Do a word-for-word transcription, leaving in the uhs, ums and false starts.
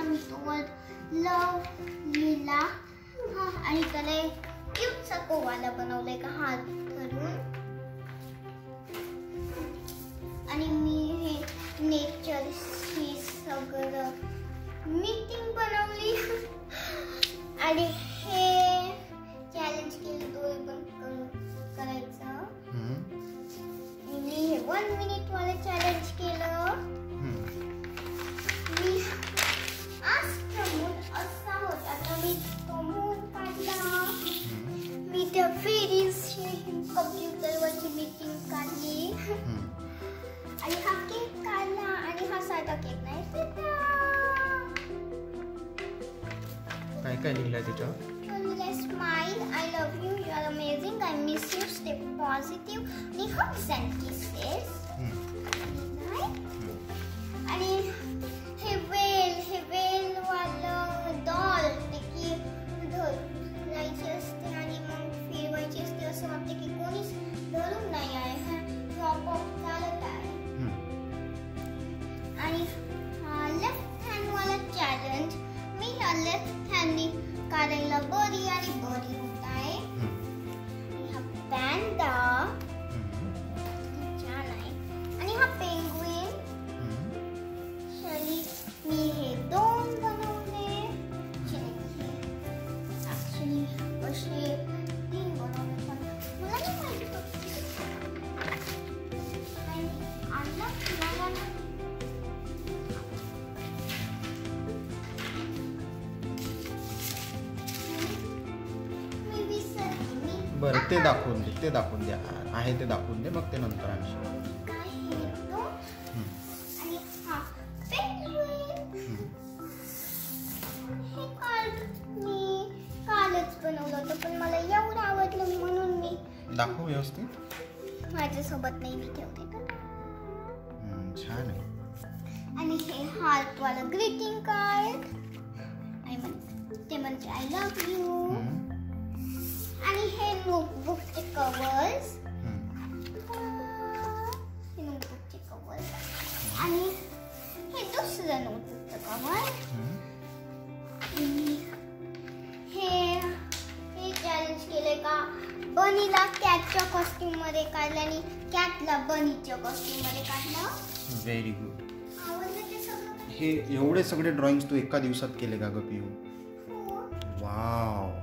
मी तो लव लिहिला हा आणि त्याला क्यूटचा कोवाला बनवलाय का हात धरून आणि मी हे नेचरशी सगळं मीटिंग बनवली आणि हे चॅलेंज केलं तो पण करायचं मी हे वन मिनिट वाला चॅलेंज केलं मी आज मूड असा होता तर मी तो मूड काढला मी त्या फेरीजची कम्प्युटरवरची मीटिंग काढली आणि हा केक काढला आणि हा साधा केक नाही काय काय लिहिलंय त्याच्यावर smile I love you you are amazing I miss you stay positive आणि हग्स अँड किसेस आणि हे वेल हे वेल वालं डॉल ते की धरायची असते आणि मग फिरवायची असते असं वाटते की कोणीच धरून नाही आहे आपोआप चालत आहे आणि लेफ्ट हँड वाला चॅलेंज मी ह्या लेफ्ट हँडनी काढायला बरी आणि बरी होत आहे हा पॅन्डा छान आहे आणि हा पेंग्विन शरी मी हे दोन बनवले ऍक्च्युली असे तीन बनवले पण मला नाही माहिती आणला मला ना बरं ते दाखवून दे ते दाखवून द्या आहे ते दाखवून दे मग ते नंतर आणशील कालच बनवलं होतं पण मला एवढं आवडलं म्हणून मी दाखव व्यवस्थित माझ्यासोबत नाही मी ठेवते छान आहे आणि हे हार्ट वाला ग्रीटिंग कार्ड ते म्हणजे आय लव्ह यू आणि हे नोटबुकचे कवर्स हे नोटबुकचे कवर्स आणि हे दुसरं नोटबुकचं कवर हे हे चॅलेंज केलंय का बनीला कॅटच्या कॉस्ट्यूम मध्ये काढलं आणि कॅटला बनीच्या कॉस्ट्यूम मध्ये काढलं व्हेरी गुड आवडलं ते सगळं हे एवढे सगळे ड्रॉइंग्स तू एका दिवसात केले का ग पिऊ वाव